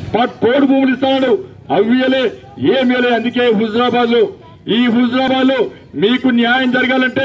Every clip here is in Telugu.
పోడు భూములు ఇస్తాడు, అవి ఏమియలే. అందుకే హుజరాబాద్ లో మీకు న్యాయం జరగాలంటే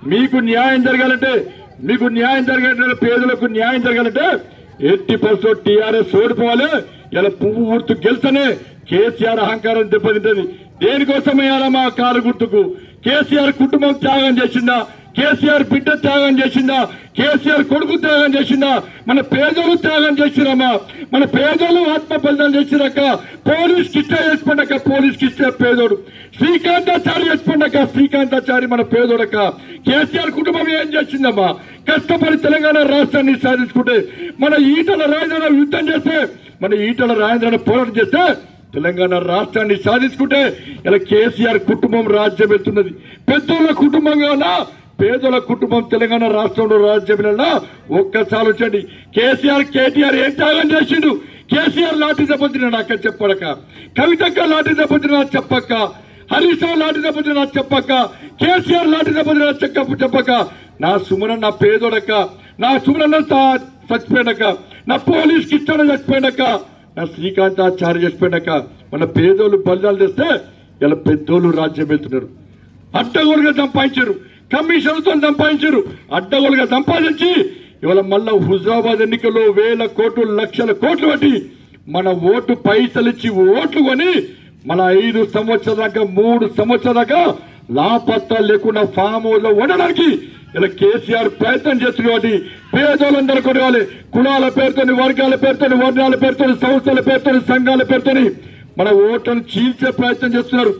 పేదలకు న్యాయం జరగాలంటే ఎట్టి పరిస్థితుల్లో టీఆర్ఎస్ ఓడిపోవాలి. ఇలా పువ్వు గుర్తు గెలుస్తనే కేసీఆర్ అహంకారం దెబ్బతింటది. దేనికోసమేయాలా మా కారు గుర్తుకు? కేసీఆర్ కుటుంబం త్యాగం చేసిందా? కేసీఆర్ బిడ్డ త్యాగం చేసిందా? కేసీఆర్ కొడుకు త్యాగం చేసిందా? మన పేదలు త్యాగం చేసిరమ్మా. మన పేదలు ఆత్మ బలిదానం చేసిరాక పోలీస్ కిష్ట చేసిపోయాక పోలీస్ కిష్ట పేదోడు శ్రీకాంతాచారి చేసిపోయాక శ్రీకాంతాచారి మన పేదోడక. కేసీఆర్ కుటుంబం ఏం చేసిందమ్మా? కష్టపడి తెలంగాణ రాష్ట్రాన్ని సాధించుకుంటే మన ఈటల రాజేంద్ర యుద్ధం చేస్తే మన ఈటల రాజేంద్ర పోరాటం చేస్తే తెలంగాణ రాష్ట్రాన్ని సాధించుకుంటే ఇలా కేసీఆర్ కుటుంబం రాజ్యం వెళ్తున్నది. పెద్దోళ్ళ కుటుంబంగా పేదల కుటుంబం తెలంగాణ రాష్ట్రంలో రాజ్యం. ఒక్కసారి వచ్చండి, కేటీఆర్ ఏం త్యాగం చేసిండు? కేసీఆర్ లాఠీ దెబ్బతిన నాకు చెప్పడక, కవితక్క లాఠీ దెబ్బతిన చెప్పక్క, హరీష్ రావు లాఠీ దెబ్బతిన చెప్పక్క, కేసీఆర్ లాఠీ దెబ్బతిన చెప్పక, నా సుమరన్న నా పేదోడక, నా సుమరన్న చచ్చిపోయాడక, నా పోలీస్ కిష్టన చచ్చిపోయాడక, నా శ్రీకాంతాచారి చచ్చిపోయాడక. మన పేదోళ్ళు బలిదాలు చేస్తే ఇలా పెద్దోళ్ళు రాజ్యం వెళ్తున్నారు. అడ్డగోలుగా సంపాదించారు, కమిషన్లతో సంపాదించారు. అడ్డగోలుగా సంపాదించి ఇవాళ మళ్ళా హుజరాబాద్ ఎన్నికల్లో వేల కోట్లు లక్షల కోట్లు బట్టి మన ఓటు పైసలిచ్చి ఓట్లు కొని మన 5 సంవత్సరాల దాకా 3 సంవత్సరాల దాకా లాపత్తాలు లేకుండా ఫామ్ హౌస్ లో ఉండడానికి ఇలా కేసీఆర్ ప్రయత్నం చేస్తున్నారు. కాబట్టి పేదోళ్ళందరూ కొనగాలి. కులాల పేరుతోని, వర్గాల పేరుతోని, వర్ణాల పేరుతోని, సంస్థల పేరుతోని, సంఘాల పేరుతోని మన ఓట్లను చీల్చే ప్రయత్నం చేస్తున్నారు.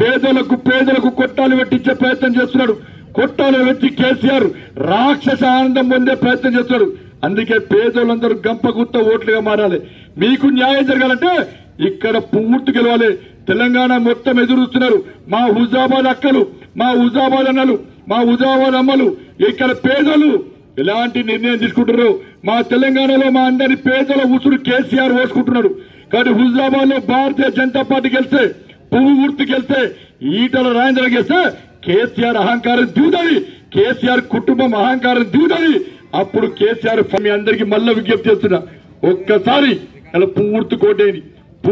పేదలకు కొట్టాలు పెట్టించే ప్రయత్నం చేస్తున్నాడు. కొట్టాలు పెట్టి కేసీఆర్ రాక్షస ఆనందం పొందే ప్రయత్నం చేస్తున్నాడు. అందుకే పేదోళ్ళందరూ గంపగుత్త ఓట్లుగా మారాలి. మీకు న్యాయం జరగాలంటే ఇక్కడ పూర్తి గెలవాలి. తెలంగాణ మొత్తం ఎదురుస్తున్నారు. మా హుజాబాద్ అక్కలు, మా హుజాబాద్ అన్నలు, మా హుజాబాద్ అమ్మలు, ఇక్కడ పేదలు ఎలాంటి నిర్ణయం తీసుకుంటారు? మా తెలంగాణలో మా అందరి పేదల ఉసురు కేసీఆర్ ఓసుకుంటున్నాడు. కానీ హుజాబాద్ లో భారతీయ జనతా పార్టీ గెలిస్తే, పువ్వు గుర్తు గెలిస్తే, ఈటల రాజేంద్ర గెలిస్తే కేసీఆర్ అహంకారం దిగుతుంది, కేసీఆర్ కుటుంబం అహంకారం దిగుతుంది. అప్పుడు కేసీఆర్ మీ అందరికీ మళ్ళా విజ్ఞప్తి చేస్తున్నా, ఒక్కసారి అలా పూర్తి కోటేయండి.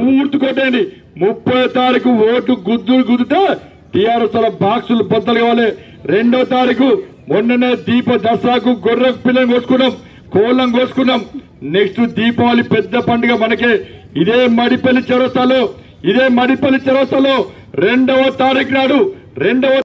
30వ తారీఖు ఓటు గుద్దుతే టీఆర్ఎస్ బాక్సులు బద్దలు కావాలి. 2వ తారీఖు మొన్ననే దసరాకు గొర్రె పిల్లని కోసుకున్నాం, కోళ్ళం కోసుకున్నాం. నెక్స్ట్ దీపావళి పెద్ద పండుగ మనకే. ఇదే మడిపల్లి చౌరస్తాలో 2వ తారీఖు నాడు